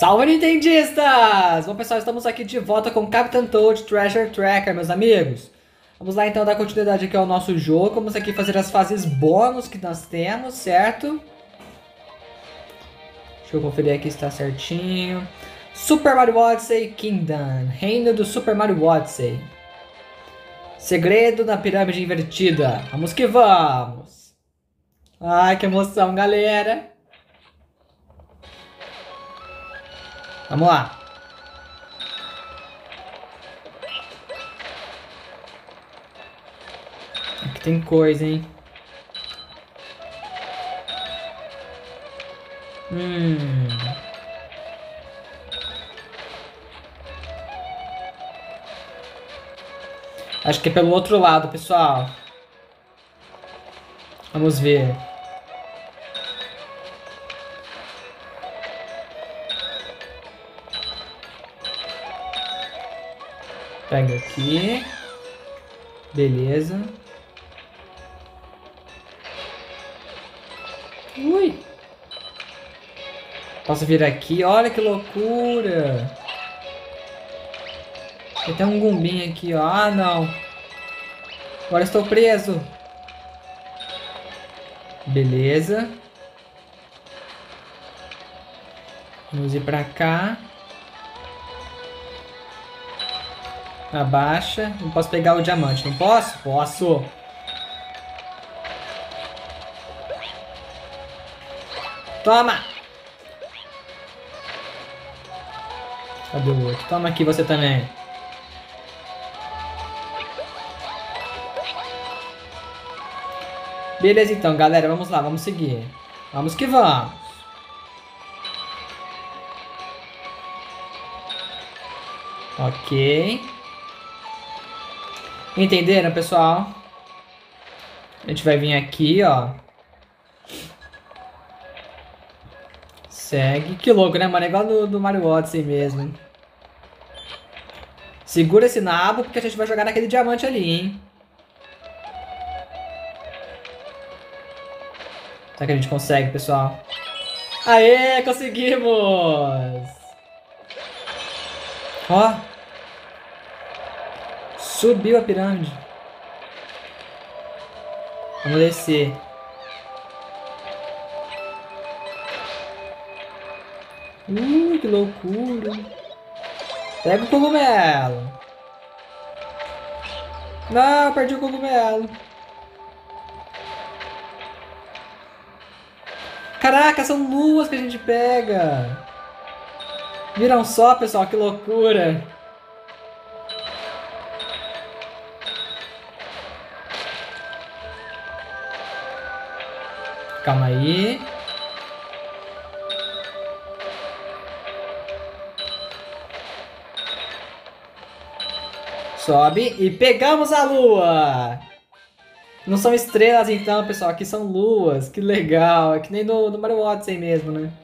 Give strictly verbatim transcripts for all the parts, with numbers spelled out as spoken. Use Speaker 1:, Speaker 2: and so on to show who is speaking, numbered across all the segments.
Speaker 1: Salve, Nintendistas! Bom, pessoal, estamos aqui de volta com Captain Toad Treasure Tracker, meus amigos. Vamos lá, então, dar continuidade aqui ao nosso jogo. Vamos aqui fazer as fases bônus que nós temos, certo? Deixa eu conferir aqui se está certinho. Super Mario Odyssey Kingdom, Reino do Super Mario Odyssey. Segredo na Pirâmide Invertida. Vamos que vamos! Ai, que emoção, galera! Vamos lá. Aqui tem coisa, hein? Hum. Acho que é pelo outro lado, pessoal. Vamos ver. Pega aqui. Beleza. Ui. Posso vir aqui? Olha que loucura. Tem até um gumbinho aqui, ó. Ah, não. Agora estou preso. Beleza. Vamos ir pra cá. Abaixa. Não posso pegar o diamante, não posso? Posso. Toma! Cadê o outro? Toma aqui você também. Beleza então, galera. Vamos lá, vamos seguir. Vamos que vamos. Ok. Entenderam, pessoal? A gente vai vir aqui, ó. Segue. Que louco, né, mano? É igual do, do Mario Odyssey mesmo, hein? Segura esse nabo, porque a gente vai jogar naquele diamante ali, hein? Será que a gente consegue, pessoal? Aê, conseguimos! Ó. Subiu a pirâmide. Vamos descer. Uh, que loucura. Pega o cogumelo. Não, eu perdi o cogumelo. Caraca, são luas que a gente pega. Viram só, pessoal, que loucura. Calma aí. Sobe e pegamos a lua. Não são estrelas então, pessoal. Aqui são luas. Que legal. É que nem no, no Mario Odyssey mesmo, né?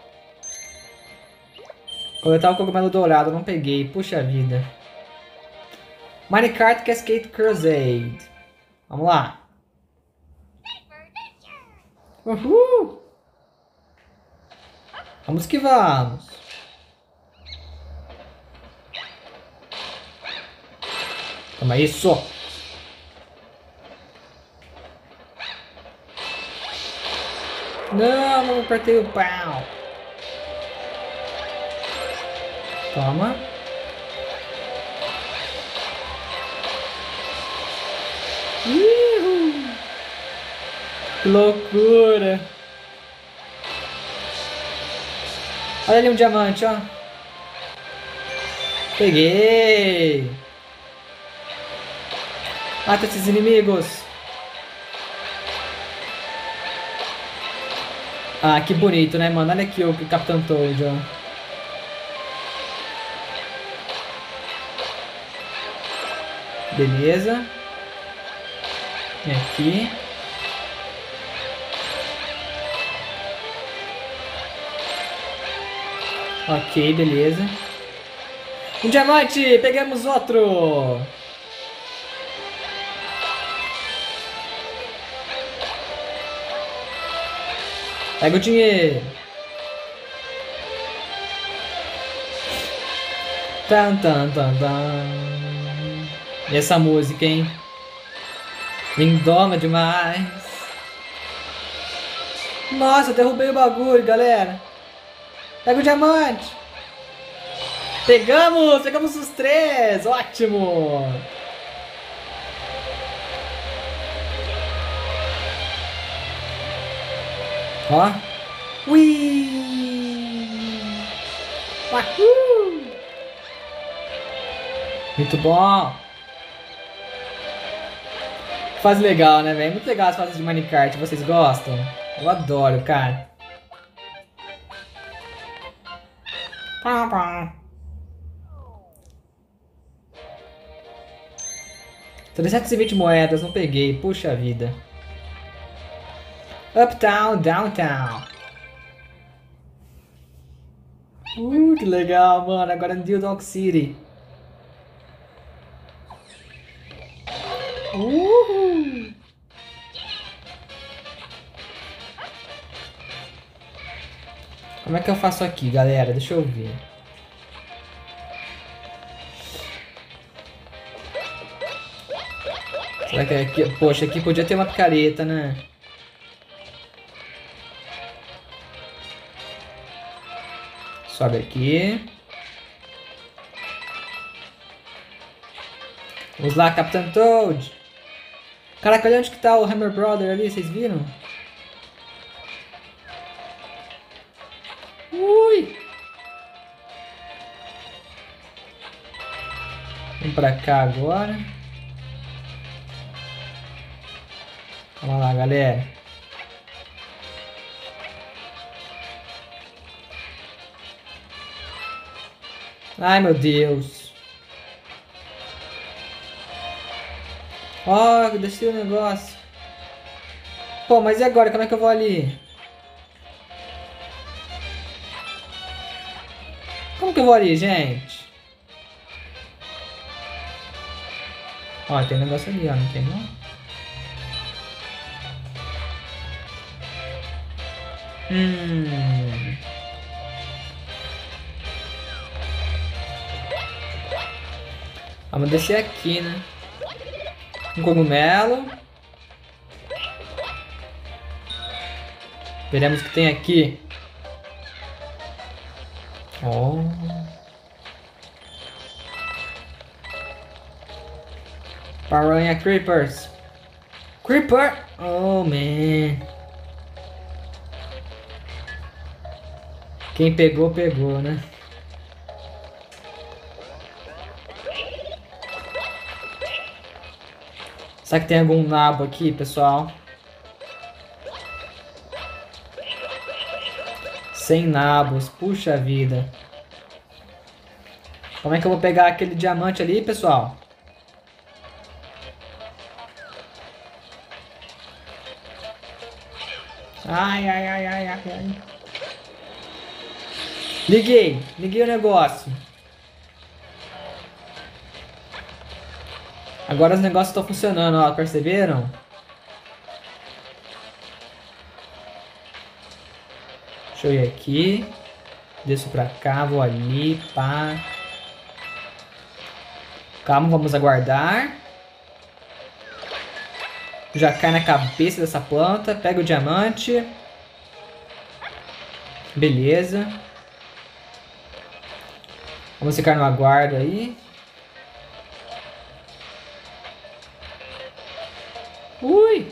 Speaker 1: Coletar o cogumelo dourado. Não peguei. Puxa vida. Minecart Cascade Crusade. Vamos lá. Uhul! Vamos que vamos! Toma isso! Não, não apertei o pau! Toma! Uhul. Que loucura! Olha ali um diamante, ó. Peguei! Mata esses inimigos! Ah, que bonito, né, mano? Olha aqui o Capitão Toad, ó. Beleza. Vem aqui. Ok, beleza. Um diamante! Pegamos outro! Pega o dinheiro. Tan, tan, tan, tan. E essa música, hein? Lindona demais. Nossa, eu derrubei o bagulho, galera. Pega o diamante. Pegamos! Pegamos os três! Ótimo! Ó. Ui! Uhul! Muito bom! Fase legal, né, velho? Muito legal as fases de Minecraft. Vocês gostam? Eu adoro, cara. Pá, pá. trezentas e vinte moedas, não peguei. Puxa vida. Uptown, downtown. Uh, que legal, mano. Agora no New Dog City. Uhul. Como é que eu faço aqui, galera? Deixa eu ver. Será que é aqui? Poxa, aqui podia ter uma picareta, né? Sobe aqui. Vamos lá, Capitão Toad. Caraca, olha onde que tá o Hammer Brother ali, vocês viram? Ui! Vamos pra cá agora. Vamos lá, galera. Ai, meu Deus. Ó, oh, desci o negócio. Pô, mas e agora? Como é que eu vou ali? Como que eu vou ali, gente? Ó, tem um negócio ali, ó. Não tem, não? Hum... Vamos descer aqui, né? Um cogumelo. Veremos o que tem aqui. Oh. Paranha Creepers. Creeper! Oh, man. Quem pegou, pegou, né? Será que tem algum nabo aqui, pessoal? Sem nabos, puxa vida. Como é que eu vou pegar aquele diamante ali, pessoal? Ai, ai, ai, ai, ai, ai. Liguei, liguei o negócio. Agora os negócios estão funcionando, ó, perceberam? Deixa eu ir aqui. Desço pra cá, vou ali, pá. Calma, vamos aguardar. Já cai na cabeça dessa planta. Pega o diamante. Beleza. Vamos ficar no aguardo aí. Ui!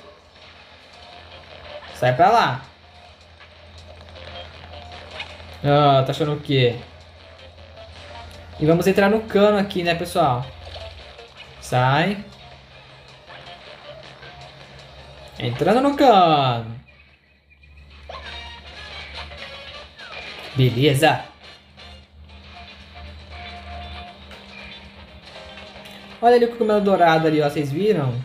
Speaker 1: Sai pra lá. Ah, tá achando o quê? E vamos entrar no cano aqui, né, pessoal? Sai. Entrando no cano. Beleza. Olha ali o cogumelo dourado ali, ó. Vocês viram?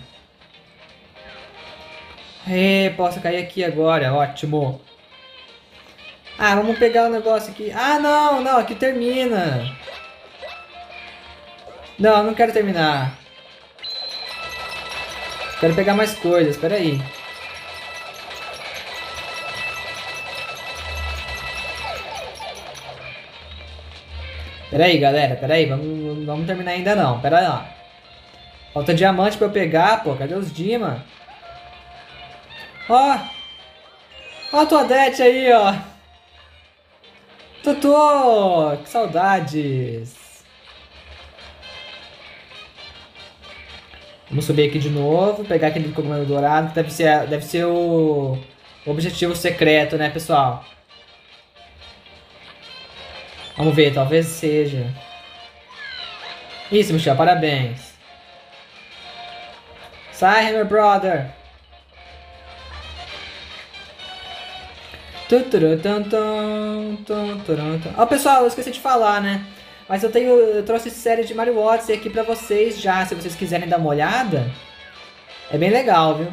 Speaker 1: É, posso cair aqui agora. Ótimo. Ah, vamos pegar o negócio aqui. Ah, não, não. Aqui termina. Não, não quero terminar. Quero pegar mais coisas. Espera aí. Pera aí, galera, pera aí, vamos, vamos terminar ainda não, pera lá. Falta diamante pra eu pegar, pô, cadê os Dima? Ó, ó a tua Odete aí, ó. Totô, que saudades. Vamos subir aqui de novo, pegar aquele cogumelo dourado, que deve ser, deve ser o, o objetivo secreto, né, pessoal? Vamos ver, talvez seja. Isso, Michel, parabéns. Sai, Hammer Brother. Ó, oh, pessoal, eu esqueci de falar, né? Mas eu tenho, eu trouxe série de Mario Odyssey aqui pra vocês já, se vocês quiserem dar uma olhada. É bem legal, viu?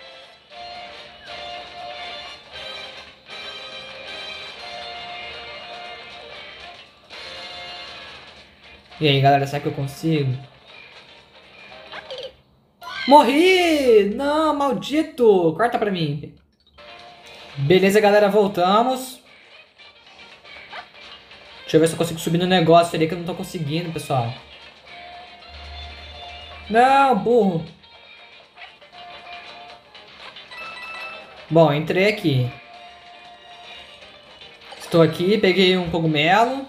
Speaker 1: E aí, galera, será que eu consigo? Morri! Não, maldito! Corta pra mim. Beleza, galera, voltamos. Deixa eu ver se eu consigo subir no negócio ali que eu não tô conseguindo, pessoal. Não, burro. Bom, entrei aqui. Estou aqui, peguei um cogumelo.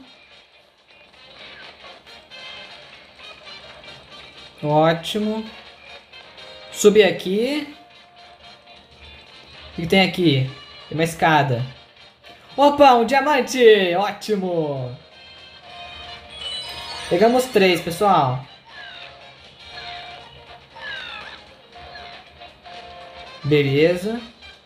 Speaker 1: Ótimo. Subi aqui. O que tem aqui? Tem uma escada. Opa, um diamante! Ótimo! Pegamos três, pessoal. Beleza.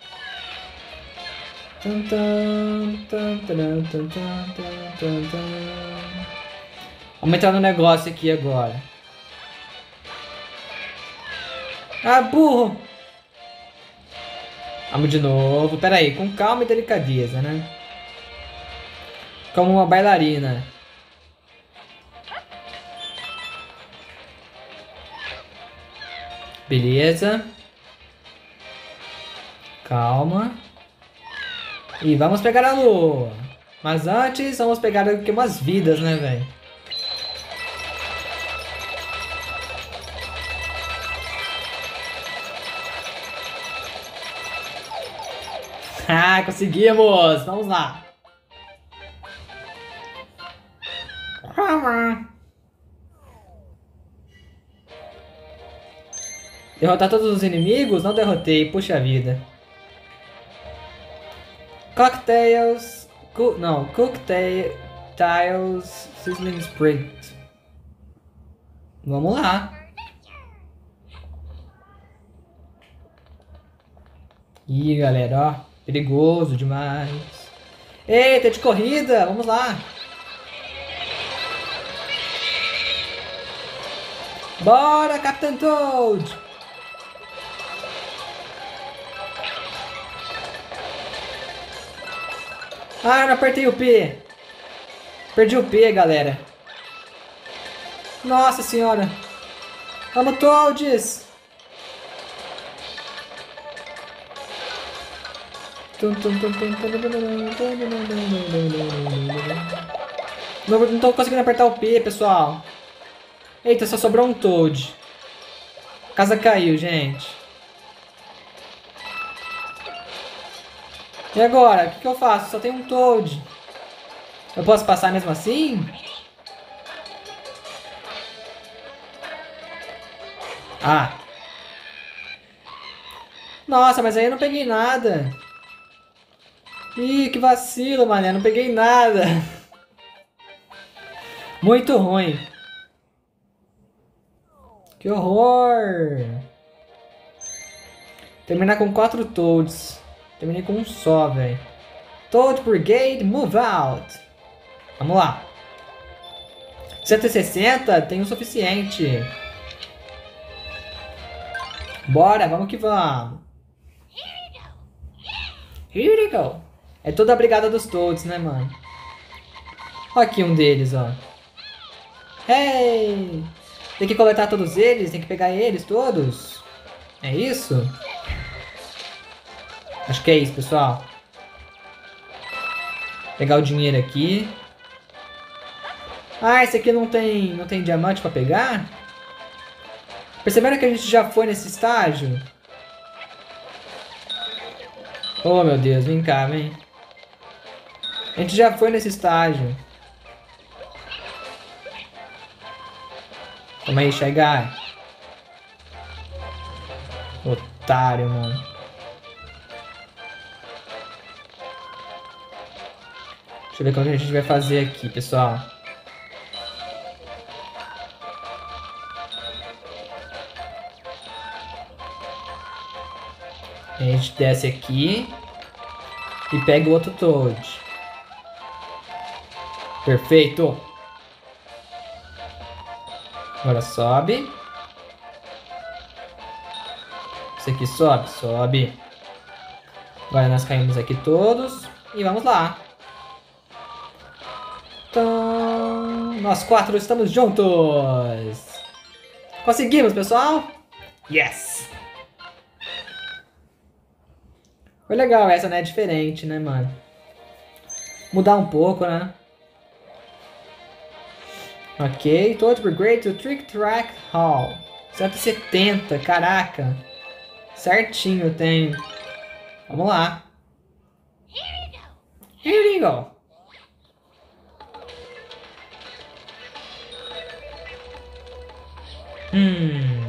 Speaker 1: Vamos entrar no negócio aqui agora. Ah, burro! Vamos de novo. Pera aí, com calma e delicadeza, né? Como uma bailarina. Beleza. Calma. E vamos pegar a lua. Mas antes, vamos pegar aqui umas vidas, né, velho? Ah, conseguimos! Vamos lá. Derrotar todos os inimigos? Não derrotei, puxa vida. Cocktails... Co não, Cocktails... Sizzling Sprint. Vamos lá. Ih, galera, ó. Perigoso demais. Eita, de corrida! Vamos lá. Bora, Capitão Toad! Ah, eu não apertei o P. Perdi o P, galera. Nossa senhora. Vamos, Toads! Não, não tô conseguindo apertar o P, pessoal. Eita, só sobrou um Toad. A casa caiu, gente. E agora? O que, que eu faço? Só tem um Toad. Eu posso passar mesmo assim? Ah. Nossa, mas aí eu não peguei nada. Ih, que vacilo, mané. Não peguei nada. Muito ruim. Que horror. Terminar com quatro Toads. Terminei com um só, velho. Toad Brigade, move out. Vamos lá. cento e sessenta tem o suficiente. Bora, vamos que vamos. Here we go. É toda a brigada dos Toads, né, mano? Olha aqui um deles, ó. Hey! Tem que coletar todos eles? Tem que pegar eles todos? É isso? Acho que é isso, pessoal. Pegar o dinheiro aqui. Ah, esse aqui não tem, não tem diamante pra pegar? Perceberam que a gente já foi nesse estágio? Oh, meu Deus, vem cá, vem. A gente já foi nesse estágio. Calma aí, Shy Guy. Otário, mano. Deixa eu ver como que a gente vai fazer aqui, pessoal. A gente desce aqui e pega o outro Toad. Perfeito. Agora sobe. Esse aqui sobe, sobe. Agora nós caímos aqui todos e vamos lá. Então, nós quatro estamos juntos. Conseguimos, pessoal? Yes! Foi legal essa, né? Diferente, né, mano? Mudar um pouco, né? Ok, Toad Brigade to Trick Track Hall. cento e setenta, caraca. Certinho tem. Vamos lá. Here we go. Hum.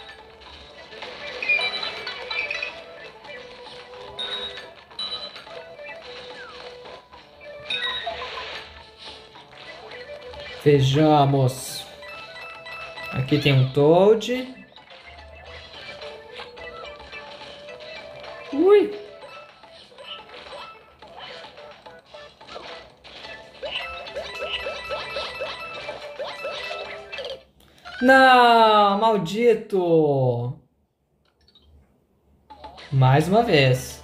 Speaker 1: Vejamos. Aqui tem um Toad. Ui. Não, maldito. Mais uma vez.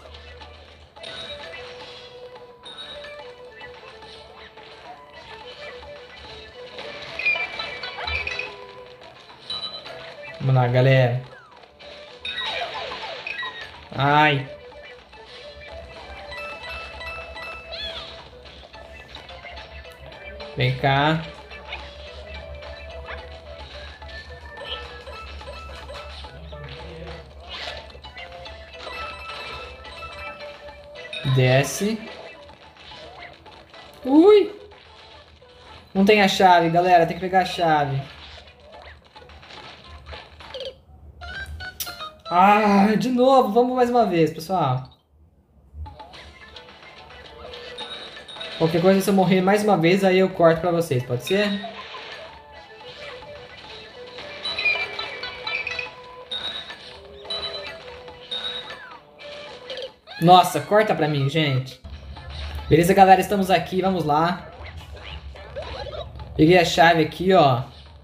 Speaker 1: Vamos lá, galera. Ai. Vem cá. Desce. Ui. Não tem a chave, galera. Tem que pegar a chave. Ah, de novo. Vamos mais uma vez, pessoal. Qualquer coisa, se eu morrer mais uma vez, aí eu corto pra vocês. Pode ser? Nossa, corta pra mim, gente. Beleza, galera, estamos aqui, vamos lá. Peguei a chave aqui, ó.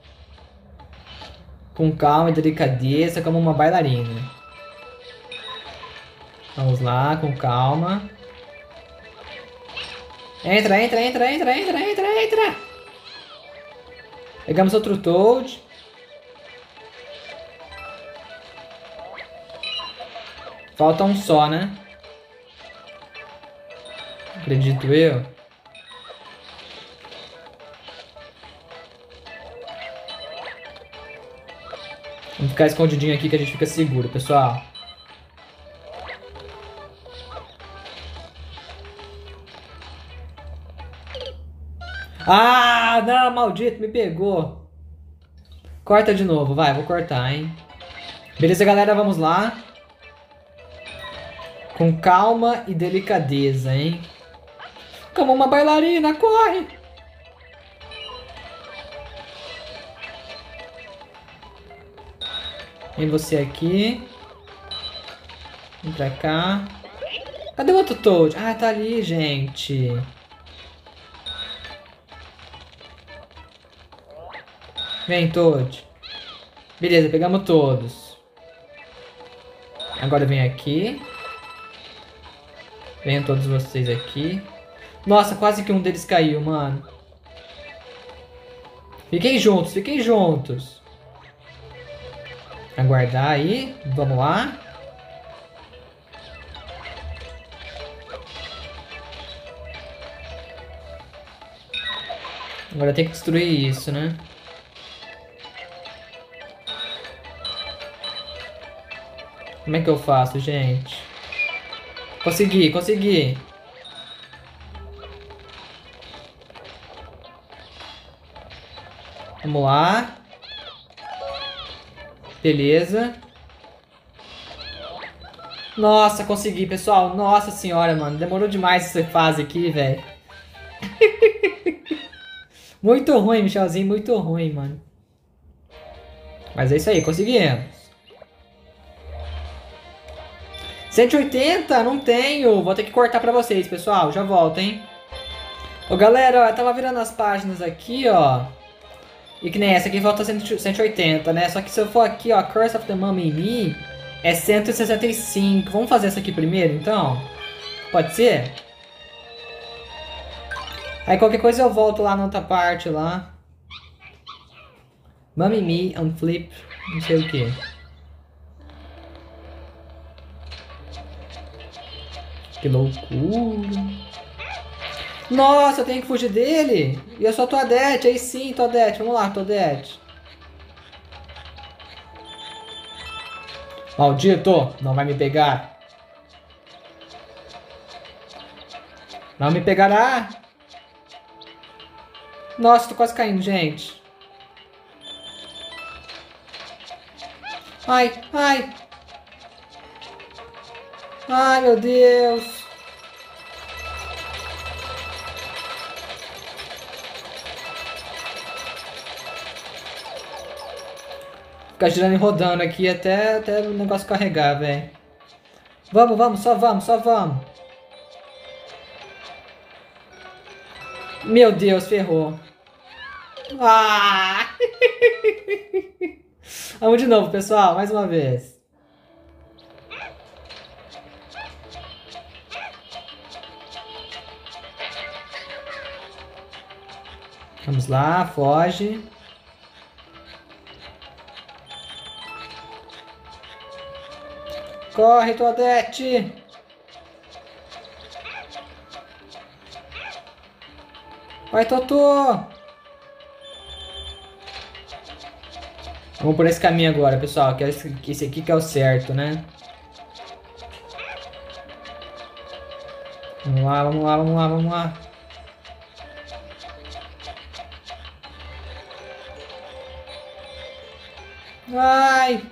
Speaker 1: Com calma e delicadeza, como uma bailarina. Vamos lá, com calma. Entra, entra, entra, entra, entra, entra, entra. Pegamos outro Toad. Falta um só, né? Acredito eu. Vamos ficar escondidinho aqui que a gente fica seguro, pessoal. Ah, não, maldito, me pegou. Corta de novo, vai, vou cortar, hein. Beleza, galera, vamos lá. Com calma e delicadeza, hein. Como uma bailarina, corre! Vem você aqui. Vem pra cá. Cadê o outro Toad? Ah, tá ali, gente. Vem, Toad. Beleza, pegamos todos. Agora vem aqui. Venham todos vocês aqui. Nossa, quase que um deles caiu, mano. Fiquem juntos, fiquem juntos. Aguardar aí. Vamos lá. Agora tem que destruir isso, né? Como é que eu faço, gente? Consegui, consegui. Vamos lá. Beleza. Nossa, consegui, pessoal. Nossa senhora, mano. Demorou demais essa fase aqui, velho. Muito ruim, Michelzinho. Muito ruim, mano. Mas é isso aí, conseguimos. cento e oitenta? Não tenho. Vou ter que cortar pra vocês, pessoal. Já volto, hein? Ô, galera, ó, eu tava virando as páginas aqui, ó. E que nem essa aqui falta cento e oitenta, né? Só que se eu for aqui, ó, Curse of the Mummy Me, é cento e sessenta e cinco. Vamos fazer essa aqui primeiro, então? Pode ser? Aí qualquer coisa eu volto lá na outra parte, lá. Mummy Me, Unflip, não sei o que. Que loucura. Nossa, eu tenho que fugir dele. E eu sou a Toadette, aí sim, Toadette. Vamos lá, Toadette. Maldito, não vai me pegar. Não me pegará. Nossa, tô quase caindo, gente. Ai, ai. Ai, meu Deus. Ficar girando e rodando aqui até, até o negócio carregar, velho. Vamos, vamos, só vamos, só vamos. Meu Deus, ferrou. Ah! Vamos de novo, pessoal, mais uma vez. Vamos lá, foge. Corre, Toadette! Vai, Totô! Vamos por esse caminho agora, pessoal, que esse, esse aqui que é o certo, né? Vamos lá, vamos lá, vamos lá, vamos lá. Ai!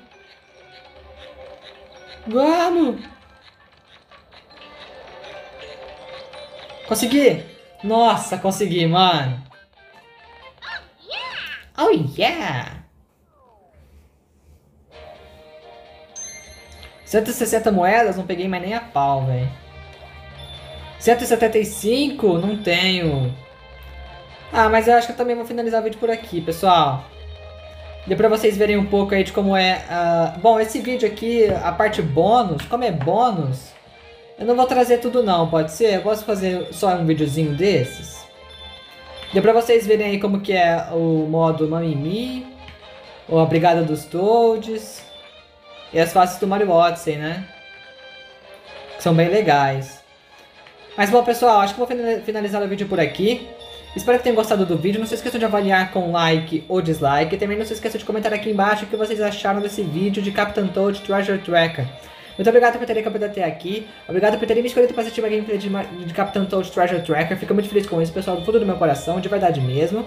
Speaker 1: Vamos! Consegui! Nossa, consegui, mano! Oh, yeah! cento e sessenta moedas, não peguei mais nem a pau, velho. cento e setenta e cinco, não tenho. Ah, mas eu acho que eu também vou finalizar o vídeo por aqui, pessoal. Deu pra vocês verem um pouco aí de como é... Uh... Bom, esse vídeo aqui, a parte bônus, como é bônus, eu não vou trazer tudo não, pode ser? Eu posso fazer só um videozinho desses? Deu pra vocês verem aí como que é o modo Mummy Me, ou a Brigada dos Toads, e as faces do Mario Odyssey, né? Que são bem legais. Mas bom, pessoal, acho que vou finalizar o vídeo por aqui. Espero que tenham gostado do vídeo. Não se esqueçam de avaliar com like ou dislike. E também não se esqueçam de comentar aqui embaixo o que vocês acharam desse vídeo de Captain Toad Treasure Tracker. Muito obrigado por terem acompanhado até aqui. Obrigado por terem me escolhido para assistir uma gameplay de, de Captain Toad Treasure Tracker. Fico muito feliz com isso, pessoal, do fundo do meu coração, de verdade mesmo.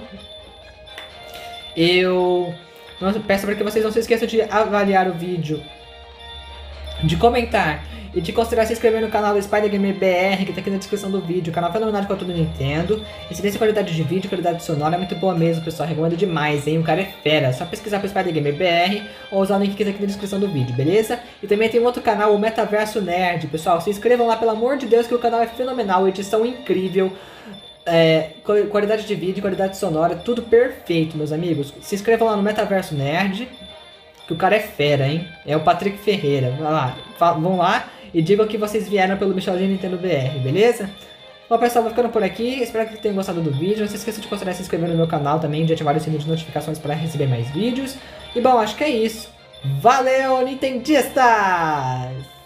Speaker 1: Eu peço para que vocês não se esqueçam de avaliar o vídeo, de comentar e de considerar se inscrever no canal do Spider Gamer B R, que tá aqui na descrição do vídeo. O canal fenomenal de conteúdo do Nintendo. Excelência, qualidade de vídeo, qualidade sonora é muito boa mesmo, pessoal. Recomendo demais, hein? O cara é fera. É só pesquisar pro Spider Gamer B R ou usar o link que tá aqui na descrição do vídeo, beleza? E também tem um outro canal, o Metaverso Nerd, pessoal. Se inscrevam lá, pelo amor de Deus, que o canal é fenomenal, edição incrível. É, qualidade de vídeo, qualidade sonora, tudo perfeito, meus amigos. Se inscrevam lá no Metaverso Nerd, que o cara é fera, hein? É o Patrick Ferreira. Vai lá, vão lá e digam que vocês vieram pelo Michelzinho Nintendo B R, beleza? Bom, pessoal, vou ficando por aqui. Espero que tenham gostado do vídeo. Não se esqueça de considerar se inscrever no meu canal também, de ativar o sininho de notificações para receber mais vídeos. E bom, acho que é isso. Valeu, Nintendistas!